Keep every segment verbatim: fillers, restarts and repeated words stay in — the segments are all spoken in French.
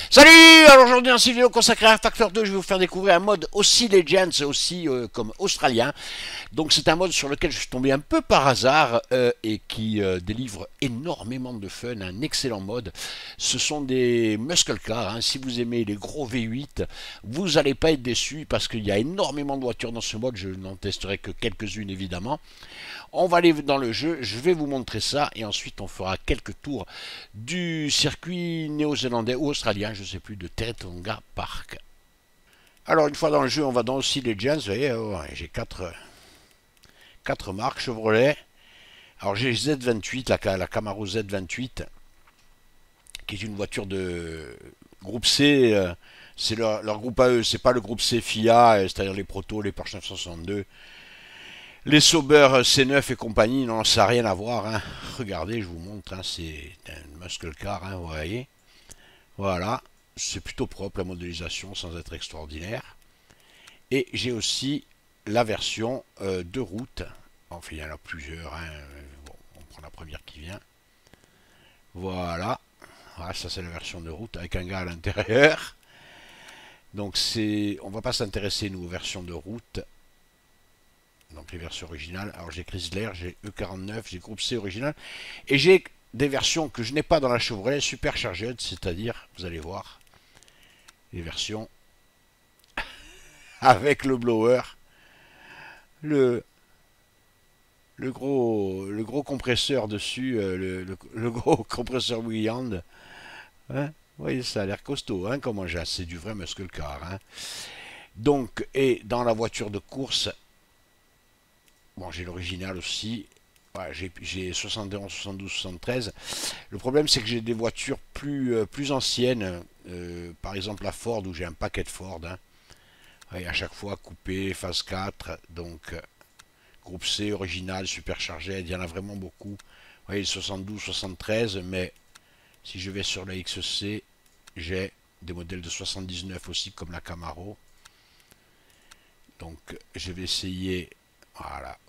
Salut! Alors aujourd'hui dans cette vidéo consacrée à Factor deux, je vais vous faire découvrir un mode aussi Legends, aussi euh, comme australien. Donc c'est un mode sur lequel je suis tombé un peu par hasard euh, et qui euh, délivre énormément de fun, un excellent mode. Ce sont des muscle cars, hein. Si vous aimez les gros V huit, vous n'allez pas être déçus parce qu'il y a énormément de voitures dans ce mode, je n'en testerai que quelques-unes évidemment. On va aller dans le jeu, je vais vous montrer ça et ensuite on fera quelques tours du circuit néo-zélandais ou australien, je ne sais plus, de Taronga Park. Alors une fois dans le jeu, on va dans aussi Legends, vous voyez, oh, j'ai quatre, quatre marques Chevrolet. Alors j'ai Z vingt-huit, la, la Camaro Z vingt-huit, qui est une voiture de groupe C, euh, c'est leur, leur groupe à eux, c'est pas le groupe C F I A, c'est-à-dire les Proto, les Porsche neuf cent soixante-deux. Les Sauber C neuf et compagnie, non, ça n'a rien à voir. Hein. Regardez, je vous montre, hein, c'est un muscle car, hein, vous voyez. Voilà, c'est plutôt propre la modélisation sans être extraordinaire. Et j'ai aussi la version euh, de route. Enfin, il y en a plusieurs. Hein. Bon, on prend la première qui vient. Voilà. Voilà, ça c'est la version de route avec un gars à l'intérieur. Donc c'est, on va pas s'intéresser nous aux versions de route. Donc les versions originales. Alors j'ai Chrysler, j'ai E quarante-neuf, j'ai groupe C original. Et j'ai des versions que je n'ai pas dans la Chevrolet Supercharged, c'est-à-dire, vous allez voir, les versions avec le blower, le, le, gros, le gros compresseur dessus, euh, le, le, le gros compresseur Williams. Hein, vous voyez, ça a l'air costaud, hein, comme engin, c'est du vrai muscle car. Hein. Donc, et dans la voiture de course, bon, j'ai l'original aussi. Voilà, j'ai soixante et onze, soixante-douze, soixante-treize. Le problème, c'est que j'ai des voitures plus, euh, plus anciennes. Euh, par exemple, la Ford, où j'ai un paquet de Ford. Hein. Et à chaque fois, coupé, phase quatre. Donc, euh, groupe C, original, superchargé. Il y en a vraiment beaucoup. Vous voyez, soixante-douze, soixante-treize. Mais si je vais sur la X C, j'ai des modèles de soixante-dix-neuf aussi, comme la Camaro. Donc, je vais essayer. Voilà.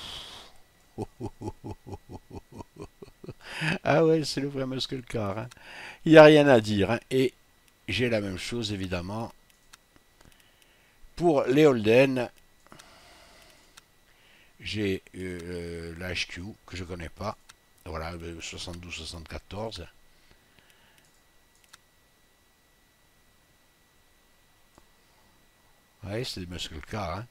Ah ouais, c'est le vrai muscle car. Hein. Il n'y a rien à dire. Hein. Et j'ai la même chose, évidemment, pour les Holden. J'ai euh, la H Q, que je ne connais pas. Voilà, soixante-douze soixante-quatorze. Ouais, c'est des muscle cars. Hein.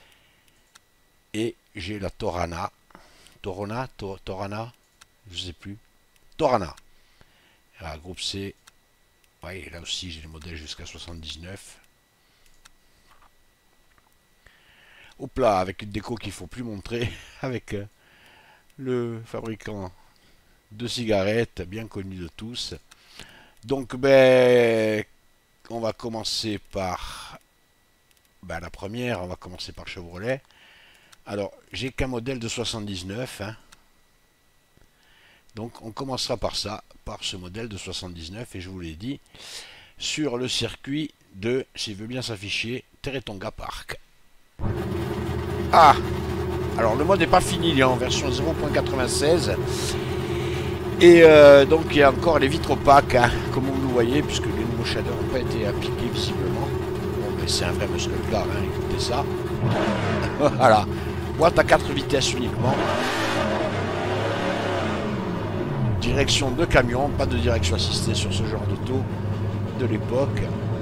Et j'ai la Torana. Torana, to, Torana, je sais plus. Torana. La groupe C. Oui, là aussi j'ai les modèles jusqu'à soixante-dix-neuf. Hop là, avec une déco qu'il ne faut plus montrer, avec euh, le fabricant de cigarettes, bien connu de tous. Donc, ben, on va commencer par ben, la première, on va commencer par Chevrolet. Alors, j'ai qu'un modèle de soixante-dix-neuf. Hein. Donc, on commencera par ça, par ce modèle de soixante-dix-neuf. Et je vous l'ai dit, sur le circuit de, s'il veut bien s'afficher, Taronga Park. Ah! Alors, le mode n'est pas fini, il est en version zéro point quatre-vingt-seize. Et euh, donc, il y a encore les vitres opaques, hein, comme vous le voyez, puisque les nouveaux shaders n'ont pas été appliqués visiblement. Bon, mais c'est un vrai muscle car, hein, écoutez ça. Voilà. Boîte à quatre vitesses uniquement. Direction de camion, pas de direction assistée sur ce genre d'auto de l'époque.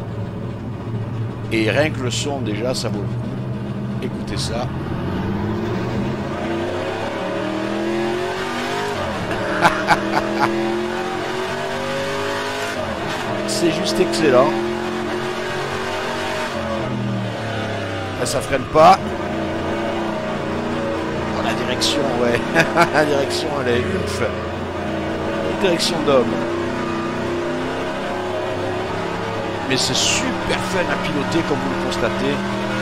Et rien que le son, déjà, ça vaut le coup. Écoutez ça. C'est juste excellent. Là, ça freine pas. La direction, ouais. La direction, elle est ouf. La direction d'homme. Mais c'est super fun à piloter, comme vous le constatez.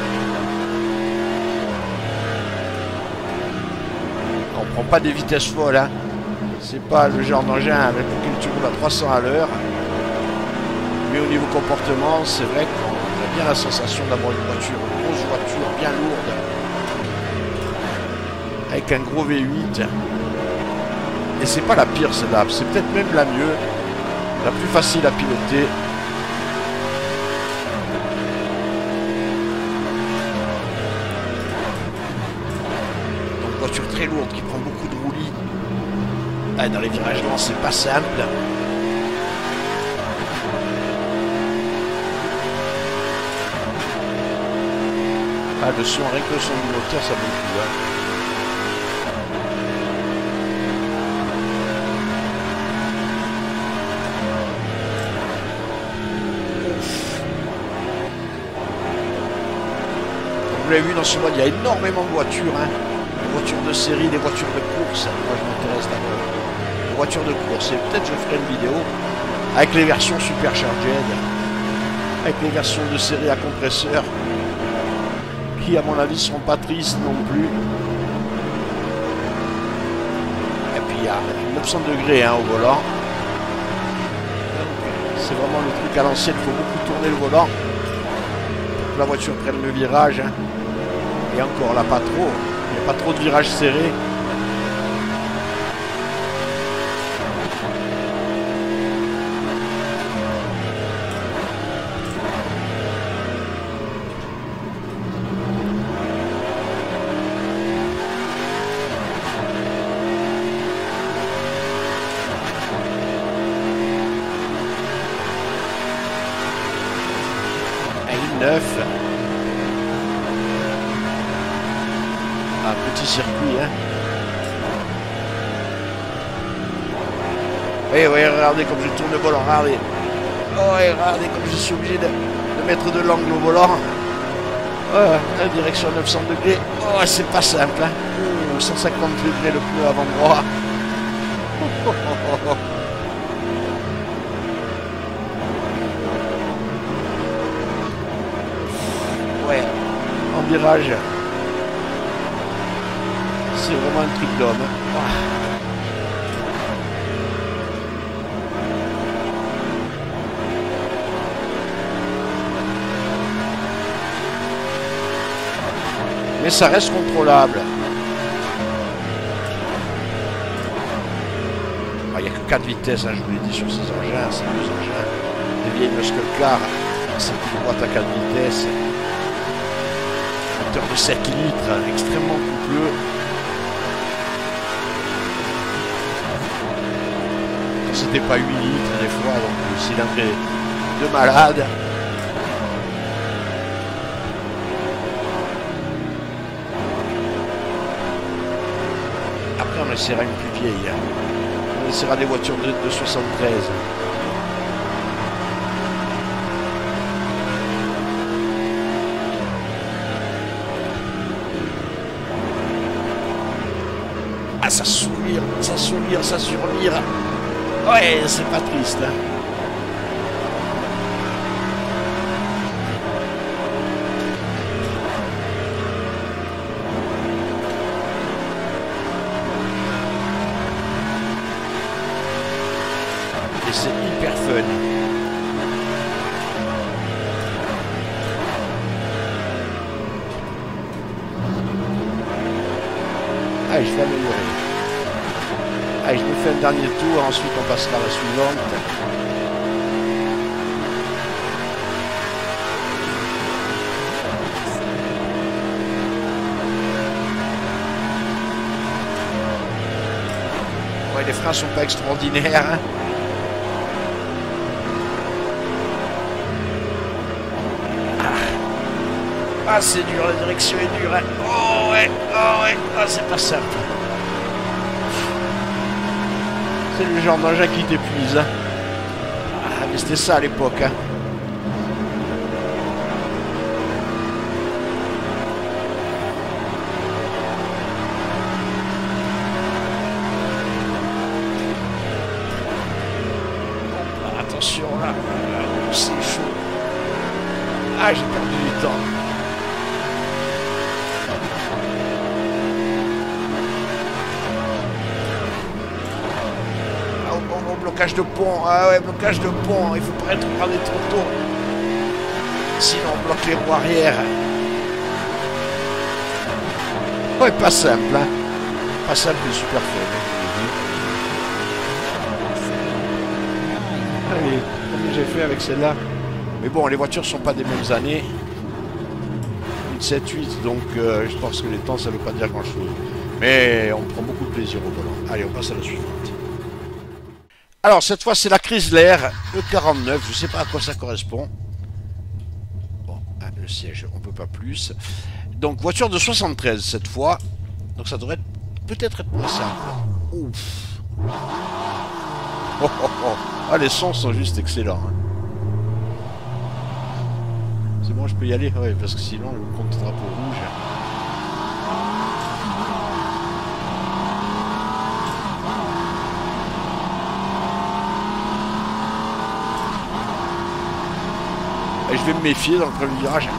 On prend pas des vitesses folles, hein. C'est pas le genre d'engin avec lequel tu roules à trois cents à l'heure. Mais au niveau comportement, c'est vrai qu'on a bien la sensation d'avoir une voiture, une grosse voiture bien lourde. Avec un gros V huit. Et c'est pas la pire celle-là, c'est peut-être même la mieux, la plus facile à piloter. lourde, qui prend beaucoup de roulis. Ah, dans les virages lents, c'est pas simple. Ah, le son, rien que le son du moteur, ça beaucoup. Hein. Vous l'avez vu dans ce mode, il y a énormément de voitures. Hein. Des voitures de série, des voitures de course. Moi, je m'intéresse d'abord aux voitures de course. Et peut-être je ferai une vidéo avec les versions supercharged, avec les versions de série à compresseur, qui, à mon avis, seront pas tristes non plus. Et puis, il y a neuf cents degrés hein, au volant. C'est vraiment le truc à l'ancienne. Il faut beaucoup tourner le volant pour que la voiture prenne le virage. Hein. Et encore là, pas trop. Il n'y a pas trop de virages serrés. neuf. Un petit circuit, hein. Oui, oui, regardez comme je tourne le volant, regardez. Oh, et regardez comme je suis obligé de, de mettre de l'angle au volant. Oh, la direction neuf cents degrés. Oh, c'est pas simple, hein. Oh, cent cinquante degrés le pneu avant droit. Oh, oh, oh, oh. Ouais, en virage, c'est vraiment un truc d'homme. Oh. Mais ça reste contrôlable. Il n'y a que quatre vitesses, hein, je vous l'ai dit sur ces engins, ces deux engins. Les vieilles muscle car, c'est une boîte à quatre vitesses. Moteur de sept litres, hein, extrêmement coupeux. Quand c'était pas huit litres des fois, donc le cylindré de malade. Après on essaiera une plus vieille. Hein. On essaiera des voitures de, de soixante-treize. Ah, ça sourire, ça sourire, ça survire. Ouais, c'est pas triste. Hein. Et c'est hyper fun. Allez, je vais améliorer. Allez, je me fais un dernier tour, ensuite on passera à la suivante. Ouais, les freins sont pas extraordinaires. Hein. Ah, c'est dur, la direction est dure. Hein. Oh ouais, oh ouais, ah, c'est pas simple. C'est le genre d'engin qui t'épuise. Hein. Ah, mais c'était ça à l'époque. Hein. Ah, attention là, là c'est chaud. Ah, j'ai perdu du temps. Blocage de pont, ah ouais, blocage de pont, il faut pas être prendre trop tôt. Sinon on bloque les roues arrière. Ouais, pas simple, hein. Pas simple, mais super fun. Allez, comme j'ai fait avec celle-là. Mais bon, les voitures sont pas des mêmes années. Une sept huit, donc euh, je pense que les temps, ça veut pas dire grand-chose. Mais on prend beaucoup de plaisir au volant. Allez, on passe à la suivante. Alors, cette fois, c'est la Chrysler E quarante-neuf. Je ne sais pas à quoi ça correspond. Bon, hein, le siège, on ne peut pas plus. Donc, voiture de soixante-treize cette fois. Donc, ça devrait peut-être être moins simple. Ouf. Oh, oh, oh. Ah, les sons sont juste excellents. Hein. C'est bon, je peux y aller? Oui, parce que sinon, le compte drapeau rouge. Et je vais me méfier dans le premier virage.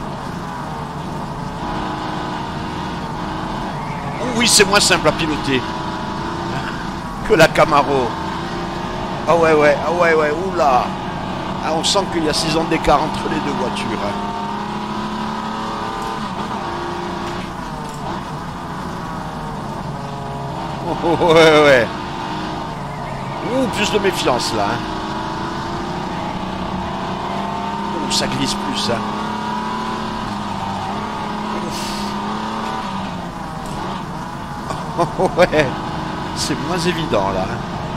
Oh, oui, c'est moins simple à piloter que la Camaro. Ah ouais, ouais, ah ouais, ouais, oula. Ah, on sent qu'il y a six ans d'écart entre les deux voitures. Hein. Oh, oh, ouais, ouais. Ouh, plus de méfiance là. Hein. Oh, ça glisse plus. Hein. Oh, oh, ouais. C'est moins évident là. Hein.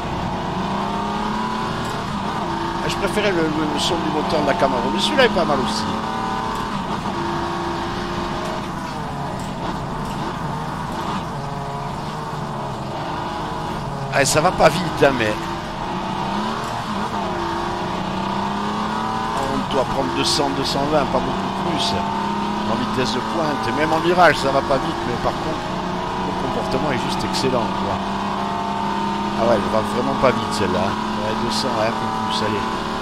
Je préférais le, le son du moteur de la Camaro, mais celui-là est pas mal aussi. Ah, ça va pas vite, hein, mais... On doit prendre deux cents, deux cent vingt, pas beaucoup plus. En vitesse de pointe, et même en virage, ça va pas vite, mais par contre, le comportement est juste excellent, quoi. Ah ouais, elle va vraiment pas vite, celle-là. Ouais, deux cents, ouais, un peu plus, allez.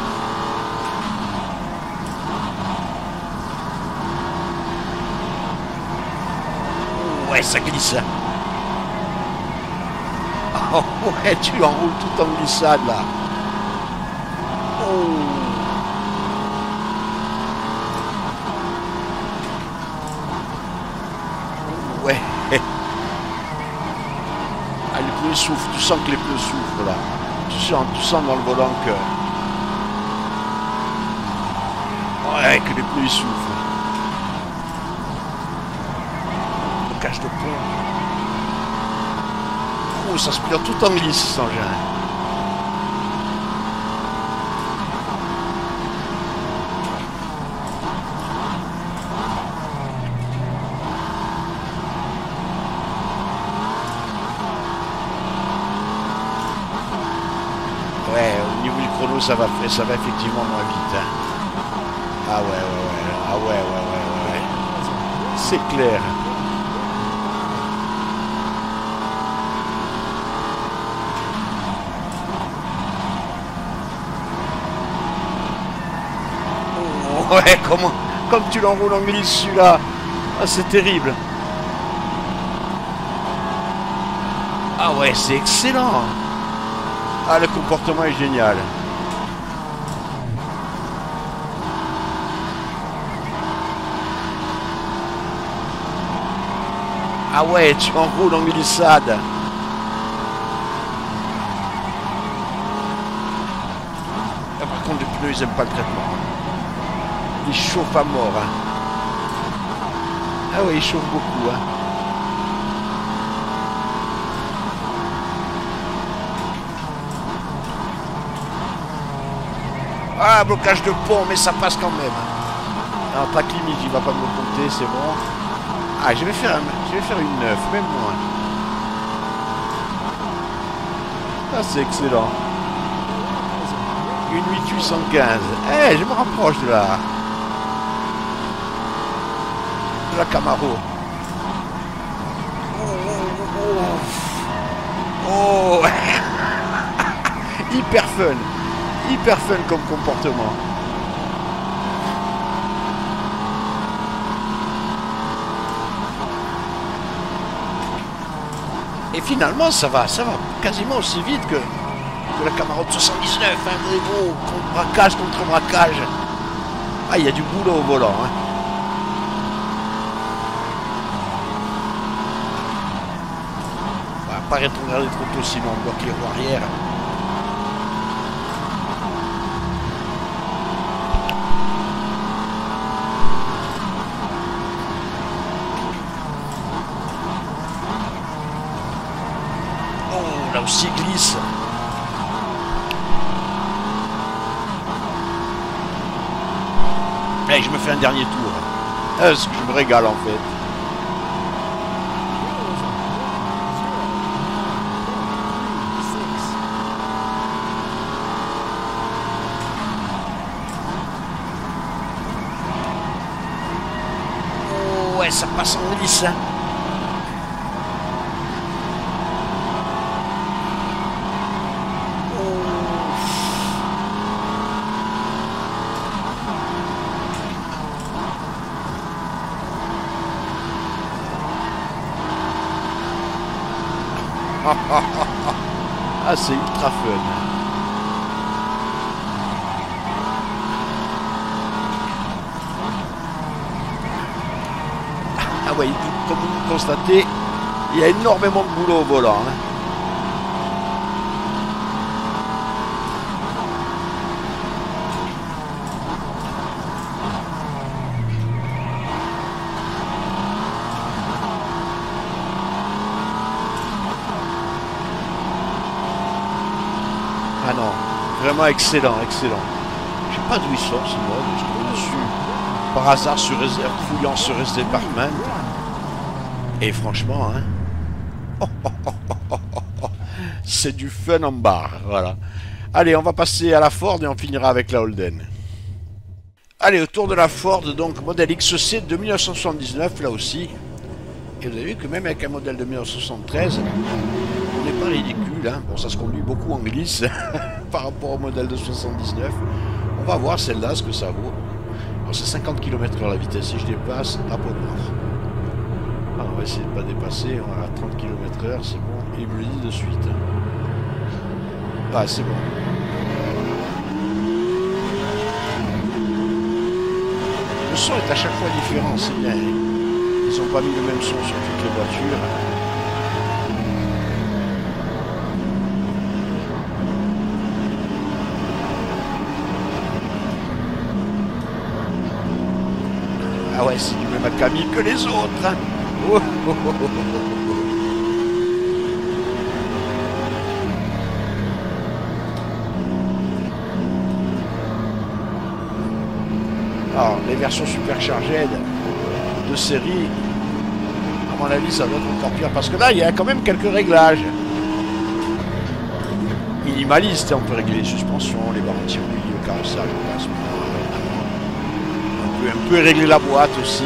Ouais, ça glisse. Oh ouais, tu enroules tout en glissade là. Oh. Ouais. Ah, les pneus souffrent, tu sens que les pneus souffrent là. Tu sens, tu sens dans le volant que... Ouais, que les pneus souffrent. Blocage de pont. Oh, ça se pilote tout en glisse sans gêne. Ouais, au niveau du chrono, ça va, ça va effectivement moins vite. Hein. Ah ouais, ouais, ouais. Ah ouais, ouais, ouais, ouais. C'est clair. Ouais, comment, comme tu l'enroules en glisse celui-là. Ah, c'est terrible. Ah ouais, c'est excellent. Ah, le comportement est génial. Ah ouais, tu enroules en glissade. Ah, par contre, les pneus, ils aiment pas le traitement. Il chauffe à mort. Hein. Ah oui, il chauffe beaucoup. Hein. Ah, blocage de pont, mais ça passe quand même. Non, pas de limite, il va pas me le compter, c'est bon. Ah, je vais faire, je vais faire une neuf, même moins. Ah, c'est excellent. Une huit huit cent quinze. Eh, je me rapproche de la... de la Camaro. Oh, oh, oh. Oh. Hyper fun. Hyper fun comme comportement. Et finalement, ça va, ça va quasiment aussi vite que, que la Camaro de soixante-dix-neuf. Hein, mais bon, contre braquage, contre braquage. Ah, il y a du boulot au volant. Hein. On va pas rétrograder trop tôt, sinon on bloque les roues arrière. Là aussi glisse. Allez, je me fais un dernier tour. Est-ce que je me régale en fait. Oh ouais, ça passe en glisse. Hein. Ah, c'est ultra fun. Ah ouais, comme vous le constatez, il y a énormément de boulot au volant. Hein. Ah non, vraiment excellent, excellent. Je sais pas d'où il sort ce mode, je tombe dessus par hasard sur réserve, fouillant sur S D Department. Et franchement, hein, oh, oh, oh, oh, oh, oh. C'est du fun en barre, voilà. Allez, on va passer à la Ford et on finira avec la Holden. Allez, autour de la Ford, donc modèle X C de mille neuf cent soixante-dix-neuf, là aussi. Et vous avez vu que même avec un modèle de mille neuf cent soixante-treize, on n'est pas ridicule, hein. Bon, ça se conduit beaucoup en glisse par rapport au modèle de soixante-dix-neuf. On va voir celle-là, ce que ça vaut. Alors c'est cinquante kilomètres heure la vitesse, si je dépasse, drapeau noir. Ah, on va essayer de ne pas dépasser, on va à trente kilomètres heure, c'est bon. Et il me le dit de suite. Ah, c'est bon. Le son est à chaque fois différent, c'est bien. Ils n'ont pas mis le même son sur toutes les voitures. Ah ouais, c'est du même acabit que les autres. Hein. Oh, oh, oh, oh, oh, oh. Alors, les versions superchargées de série, à mon avis, ça doit être encore pire. Parce que là, il y a quand même quelques réglages. Minimaliste, on peut régler les suspensions, les barres anti-roulis, le carrossage, le placement. On peut un peu régler la boîte aussi.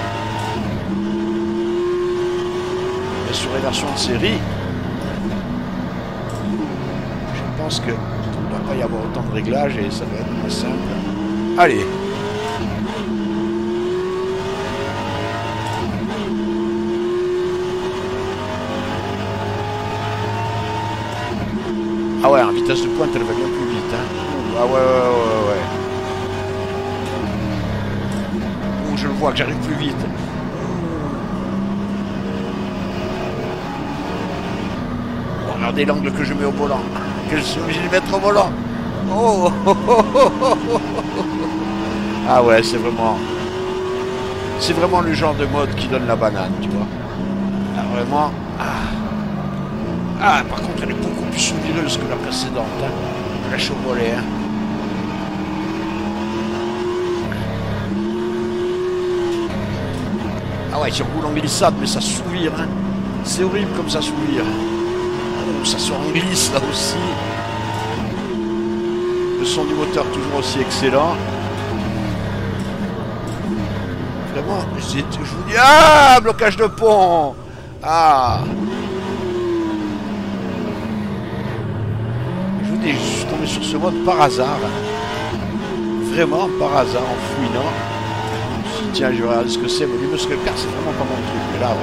Mais sur les versions de série, je pense qu'il ne doit pas y avoir autant de réglages et ça doit être moins simple. Allez. Ah ouais, en vitesse de pointe, elle va bien plus vite. Hein. Ah ouais, ouais, ouais, ouais. Oh, je le vois que j'arrive plus vite. Oh, regardez l'angle que je mets au volant. Que je suis obligé de mettre au volant. Oh, oh, oh, oh, oh, oh. Ah ouais, c'est vraiment... C'est vraiment le genre de mode qui donne la banane, tu vois. Ah, vraiment... Ah. Ah, par contre, elle est beaucoup plus sourireuse que la précédente. Hein. Je lâche au volet. Hein. Ah ouais, tu roules en glissade, mais ça sourire. Hein. C'est horrible comme ça sourire. Oh, ça sort en glisse là aussi. Le son du moteur toujours aussi excellent. Vraiment, je vous dis... Ah, blocage de pont. Ah. Je suis tombé sur ce mode par hasard. Vraiment par hasard, en fouinant. Je me suis dit, tiens, je vais regarder ce que c'est. Mais le muscle car, c'est vraiment pas mon truc. Mais là,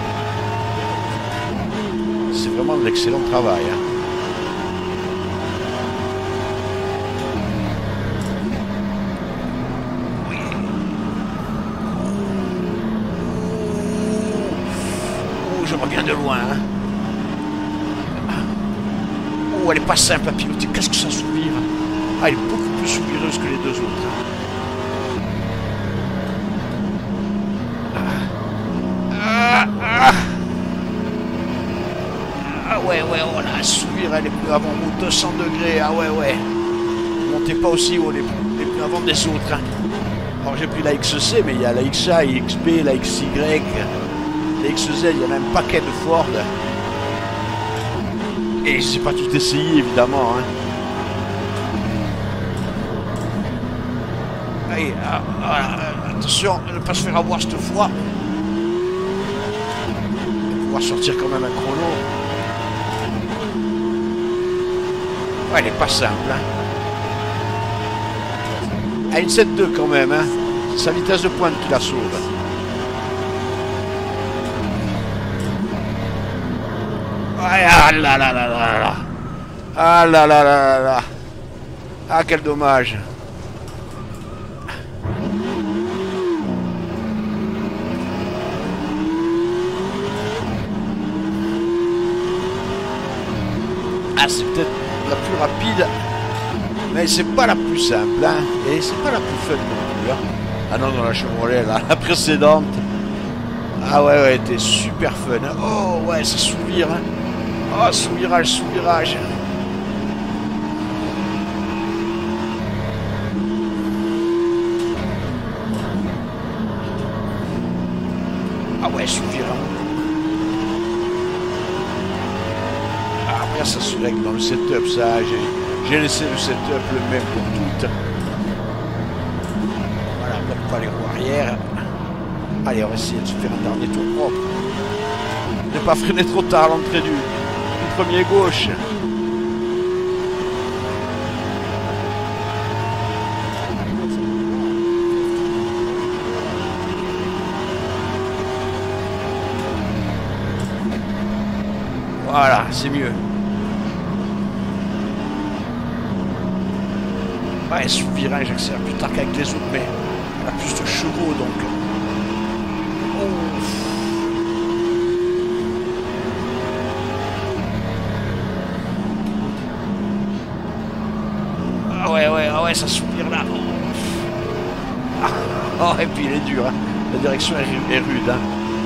vraiment, c'est vraiment de l'excellent travail. Hein. Oui. Oh, je reviens de loin. Hein. Oh, elle est pas simple à piloter. Qu'est-ce que ça sourire? Ah, elle est beaucoup plus sourireuse que les deux autres. Ah, ah, ah. Ah ouais, ouais, oh là, sourire, les pneus avant route deux cents degrés, ah ouais, ouais. Montez pas aussi haut les, les pneus avant des autres. Hein. Alors j'ai pris la X C, mais il y a la X A, la X B, la X Y, la X Z, il y en a un paquet de Ford. Et je sais pas tout essayé, évidemment. Hein. Allez, ah, ah, attention, ne pas se faire avoir cette fois. Pouvoir sortir quand même un chrono. Ouais, elle est pas simple. Hein. Ah, une sept deux quand même. Hein. C'est sa vitesse de pointe qui la sauve. Ah là là là là là. Ah là là là là là. Ah, quel dommage. Ah, c'est peut-être la plus rapide, mais c'est pas la plus simple, hein, et c'est pas la plus fun non plus. Hein. Ah non, dans la Chevrolet, là, la précédente. Ah ouais, ouais, était super fun. Hein. Oh ouais, ça sous-vire. Hein. Oh, sous-virage, sous-virage. Ah ouais, sous-virage. Après, ça se règle dans le setup, ça. J'ai laissé le setup le même pour toutes. Voilà, même pas les roues arrière. Allez, on va essayer de se faire un dernier tour propre. Ne pas freiner trop tard à l'entrée du, du premier gauche. Voilà, c'est mieux. Ouais, sous virage, j'accélère plus tard qu'avec les autres, mais elle a plus de chevaux, donc... Oh. Ah ouais, ouais, ah ouais, ça soupire là. Oh. Oh, et puis il est dur, hein. La direction est, est rude, hein.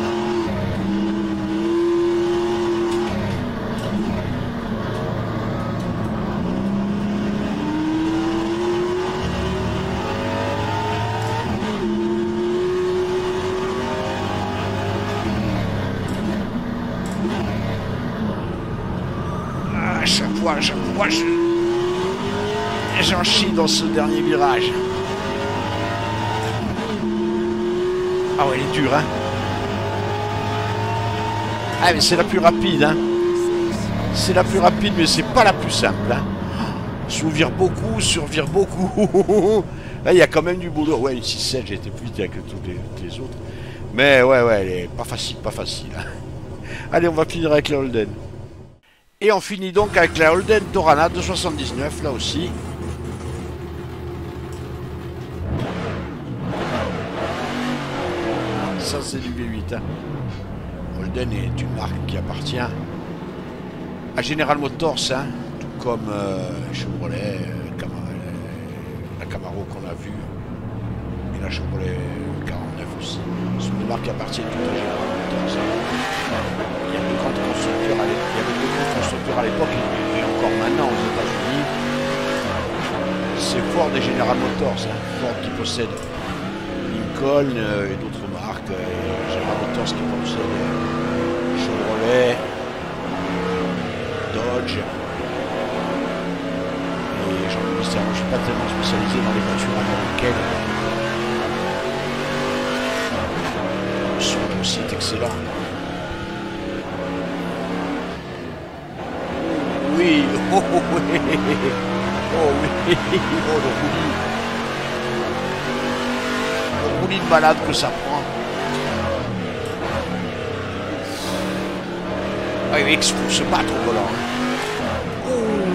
À chaque fois, je... j'en chie dans ce dernier virage. Ah ouais, il est dur, hein. Ah, mais c'est la plus rapide, hein. C'est la plus rapide, mais c'est pas la plus simple, hein. Sous-vire beaucoup, survire beaucoup. Là, il y a quand même du boulot. Ouais, une six sept, j'ai été plus vite que toutes les, toutes les autres. Mais ouais, ouais, elle est pas facile, pas facile. Hein. Allez, on va finir avec la Holden. Et on finit donc avec la Holden Torana de soixante-dix-neuf, là aussi. Ça, c'est du V huit. Hein. Holden est une marque qui appartient à General Motors, hein, tout comme euh, Chevrolet, euh, Cam euh, la Camaro qu'on a vue, et la Chevrolet quarante-neuf aussi. Ce sont des marques qui appartiennent tout à General Motors. Hein. Il y a deux grands constructeurs à l'époque, il y avait deux grands constructeurs à l'époque et, et encore maintenant aux États-Unis. C'est Ford et General Motors. Hein. Ford qui possède Lincoln euh, et d'autres marques. Et General Motors qui possède euh, Chevrolet, Dodge. Et j'en ai je ne suis pas tellement spécialisé dans les voitures américaines. Le son aussi est excellent. Oui, oh, oh oui, oh oui, oh le roulis, le roulis de malade que ça prend. Ah, il expulse pas trop volant. Oh.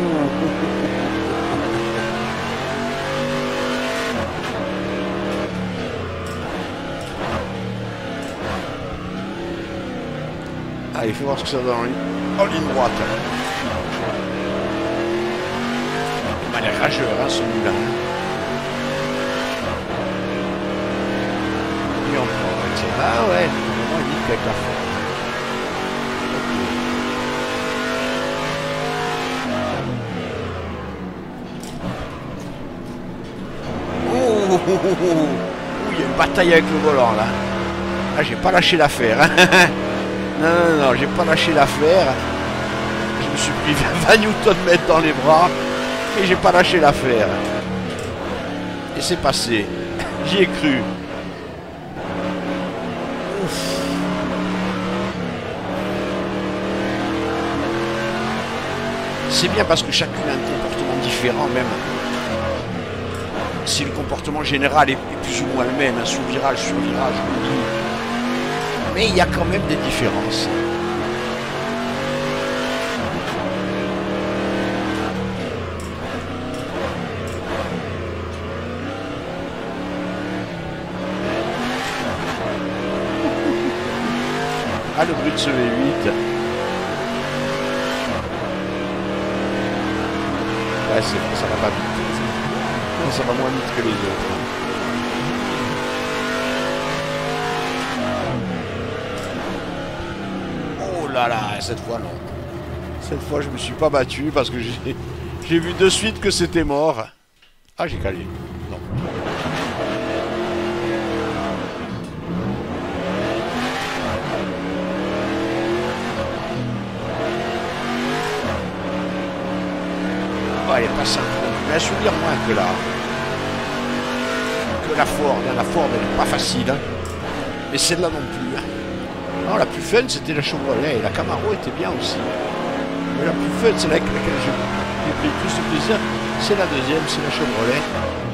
Allez, fais voir ce que ça donne en ligne droite. Il est rageur, hein, celui-là. Et on prend, ah ouais, vraiment, il dit avec la forme. il y a une bataille avec le volant là. Ah, j'ai pas lâché l'affaire. Hein. Non, non, non, j'ai pas lâché l'affaire. Je me suis pris vingt newtons mètres dans les bras. Et j'ai pas lâché l'affaire. Et c'est passé. J'y ai cru. Ouf. C'est bien parce que chacune a un comportement différent même. Si le comportement général est plus ou moins le même, un sous-virage, sur-virage, mais il y a quand même des différences. Ah, le bruit de ce V huit. Ouais, c'est bon, ça va pas vite. Ça va moins vite que les autres. Oh là là, cette fois non. Cette fois je me suis pas battu parce que j'ai j'ai vu de suite que c'était mort. Ah, j'ai calé. Non. Oh, elle est pas simple. Mais elle sourire moins que la que la Ford. La Ford elle est pas facile. Hein. Mais celle-là non plus. Hein. Non, la plus fun c'était la Chevrolet. Et la Camaro était bien aussi. Mais la plus fun, c'est là avec laquelle j'ai pris plus de plaisir. C'est la deuxième, c'est la Chevrolet.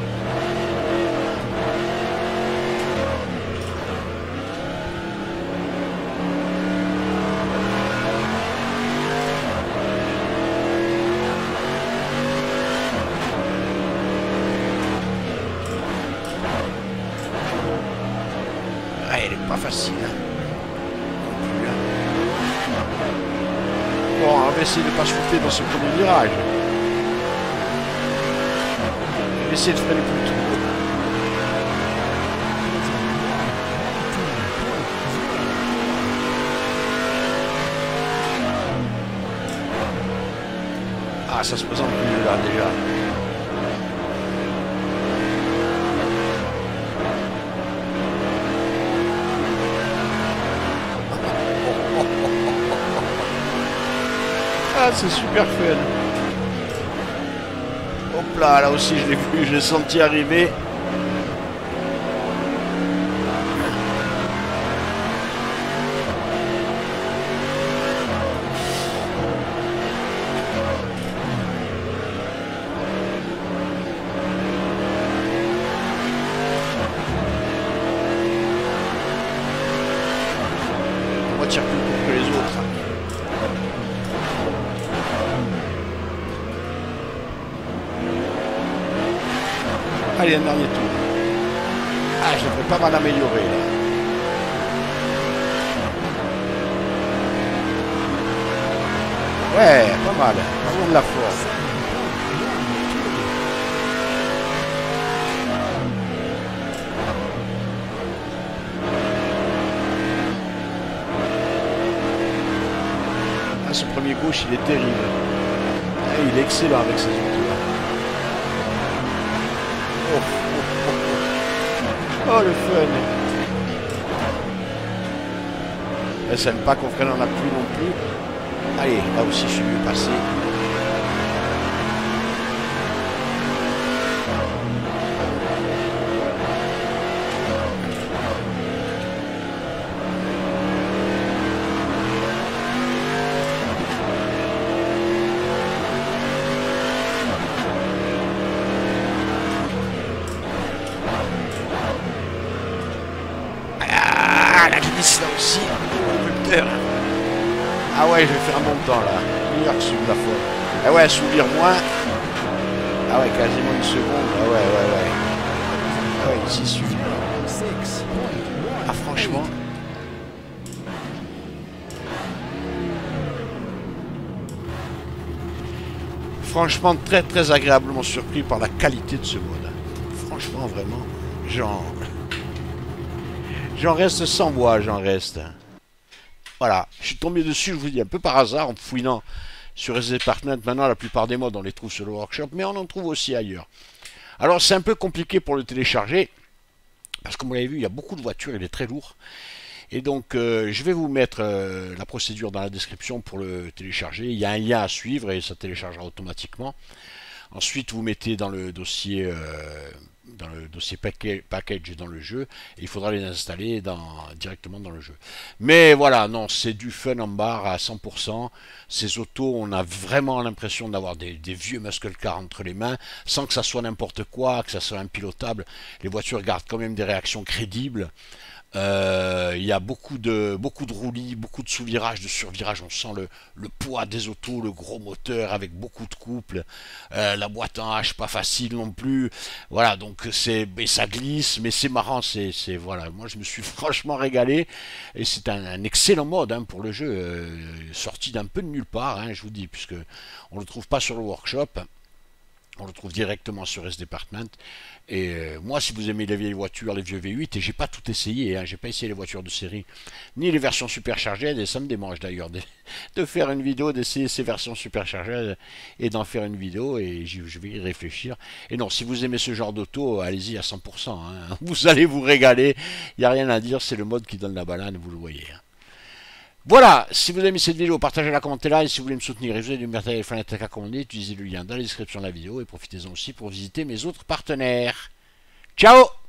Ah, elle est pas facile. Hein. Bon, on va essayer de ne pas se foutre dans ce premier virage. On va essayer de freiner plus tôt. Ah, ça se présente mieux là déjà. Ah, c'est super fun. Hop là, là aussi je l'ai vu, je l'ai senti arriver. Moi, tire plus court que les autres. Allez, un dernier tour. Ah, je devrais pas mal améliorer là. Ouais, pas mal. Pas loin de la force. Ah, ce premier gauche, il est terrible. Ah, il est excellent avec ses outils là. Oh, oh, oh, oh. Oh, le fun. Et ça n'aime pas qu'on freine en appui non plus. Allez, là aussi je suis mieux passé. Ah, la glisse là aussi. Ah ouais, je vais faire un bon temps là. Meilleur que celui de la fois. Ah ouais, sourire moins. Ah ouais, quasiment une seconde. Ah ouais, ouais, ouais. Ah ouais, ici, celui. Ah, franchement. Franchement, très très agréablement surpris par la qualité de ce mode. Franchement, vraiment, j'en... J'en reste sans voix, j'en reste. Voilà, je suis tombé dessus, je vous dis, un peu par hasard, en fouinant sur S D Department. Maintenant, la plupart des modes, on les trouve sur le workshop, mais on en trouve aussi ailleurs. Alors c'est un peu compliqué pour le télécharger, parce que comme vous l'avez vu, il y a beaucoup de voitures, il est très lourd. Et donc euh, je vais vous mettre euh, la procédure dans la description pour le télécharger. Il y a un lien à suivre et ça téléchargera automatiquement. Ensuite, vous mettez dans le dossier, euh, dans le dossier package, package dans le jeu, et il faudra les installer dans, directement dans le jeu. Mais voilà, non, c'est du fun en barre à cent pour cent. Ces autos, on a vraiment l'impression d'avoir des, des vieux muscle cars entre les mains, sans que ça soit n'importe quoi, que ça soit impilotable. Les voitures gardent quand même des réactions crédibles. Euh, il y a beaucoup de, beaucoup de roulis, beaucoup de sous-virages, de sur-virages. On sent le, le poids des autos, le gros moteur avec beaucoup de couple. Euh, la boîte en H, pas facile non plus. Voilà, donc c'est, mais ça glisse, mais c'est marrant. C'est, c'est voilà. Moi, je me suis franchement régalé et c'est un, un excellent mode hein, pour le jeu, euh, sorti d'un peu de nulle part, hein, je vous dis, puisque on le trouve pas sur le workshop. On le trouve directement sur S Department. Et euh, moi, si vous aimez les vieilles voitures, les vieux V huit, et j'ai pas tout essayé, hein, j'ai pas essayé les voitures de série, ni les versions superchargées, et ça me démange d'ailleurs de, de faire une vidéo, d'essayer ces versions superchargées et d'en faire une vidéo, et je vais y réfléchir. Et non, si vous aimez ce genre d'auto, allez-y à cent pour cent. Hein, vous allez vous régaler, il n'y a rien à dire, c'est le mode qui donne la banane, vous le voyez. Hein. Voilà, si vous avez aimé cette vidéo, partagez-la, commentez-la, et si vous voulez me soutenir et vous avez du matériel Fanatec à commander, utilisez le lien dans la description de la vidéo, et profitez-en aussi pour visiter mes autres partenaires. Ciao!